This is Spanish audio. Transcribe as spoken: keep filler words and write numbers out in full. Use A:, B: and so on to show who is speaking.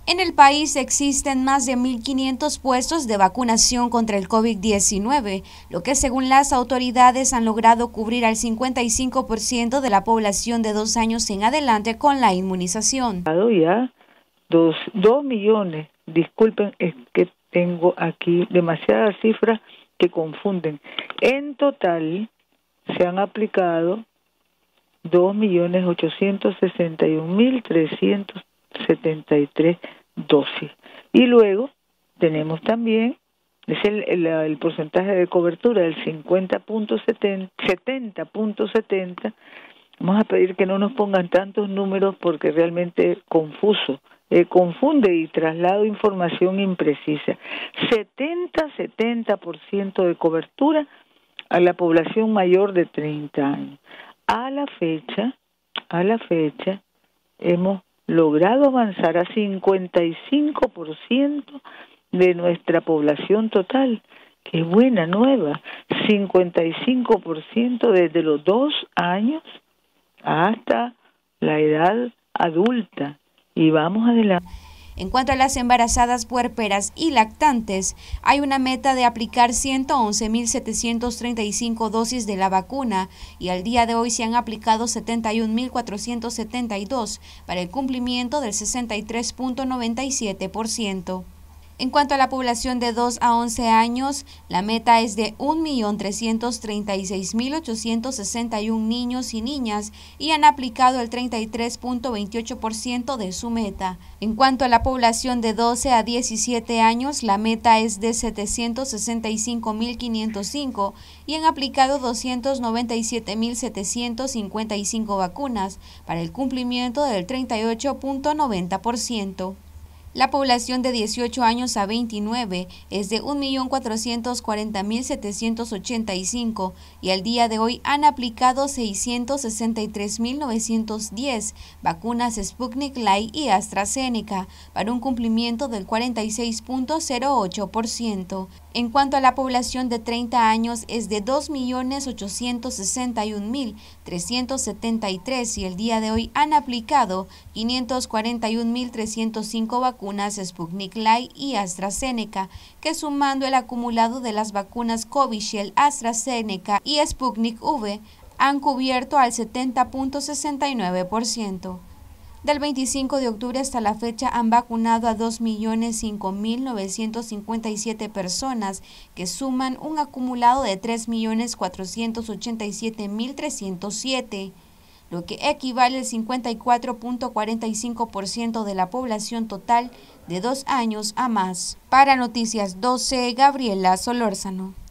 A: En el país existen más de mil quinientos puestos de vacunación contra el COVID diecinueve, lo que según las autoridades han logrado cubrir al cincuenta y cinco por ciento de la población de dos años en adelante con la inmunización.
B: Ya dos, dos millones, disculpen, es que tengo aquí demasiadas cifras que confunden. En total se han aplicado dos millones ochocientos sesenta y un mil trescientos setenta y tres dosis. Y luego tenemos también, es el, el, el porcentaje de cobertura del cincuenta punto setenta, setenta punto setenta. Vamos a pedir que no nos pongan tantos números porque realmente es confuso, eh, confunde y traslado información imprecisa. setenta, setenta por ciento de cobertura a la población mayor de treinta años. A la fecha, a la fecha, hemos logrado avanzar a cincuenta y cinco por ciento de nuestra población total. ¡Qué buena nueva! cincuenta y cinco por ciento desde los dos años hasta la edad adulta. Y vamos adelante.
A: En cuanto a las embarazadas puérperas y lactantes, hay una meta de aplicar ciento once mil setecientos treinta y cinco dosis de la vacuna y al día de hoy se han aplicado setenta y un mil cuatrocientos setenta y dos para el cumplimiento del sesenta y tres punto noventa y siete por ciento. En cuanto a la población de dos a once años, la meta es de un millón trescientos treinta y seis mil ochocientos sesenta y un niños y niñas y han aplicado el treinta y tres punto veintiocho por ciento de su meta. En cuanto a la población de doce a diecisiete años, la meta es de setecientos sesenta y cinco mil quinientos cinco y han aplicado doscientos noventa y siete mil setecientos cincuenta y cinco vacunas para el cumplimiento del treinta y ocho punto noventa por ciento. La población de dieciocho años a veintinueve es de un millón cuatrocientos cuarenta mil setecientos ochenta y cinco y al día de hoy han aplicado seiscientos sesenta y tres mil novecientos diez vacunas Sputnik Light y AstraZeneca para un cumplimiento del cuarenta y seis punto cero ocho por ciento. En cuanto a la población de treinta años es de dos millones ochocientos sesenta y un mil trescientos setenta y tres y el día de hoy han aplicado quinientos cuarenta y un mil trescientos cinco vacunas Sputnik Light y AstraZeneca, que sumando el acumulado de las vacunas Covishield, AstraZeneca y Sputnik V han cubierto al setenta punto sesenta y nueve por ciento. Del veinticinco de octubre hasta la fecha han vacunado a dos millones cinco mil novecientos cincuenta y siete personas, que suman un acumulado de tres millones cuatrocientos ochenta y siete mil trescientos siete, lo que equivale al cincuenta y cuatro punto cuarenta y cinco por ciento de la población total de dos años a más. Para Noticias doce, Gabriela Solórzano.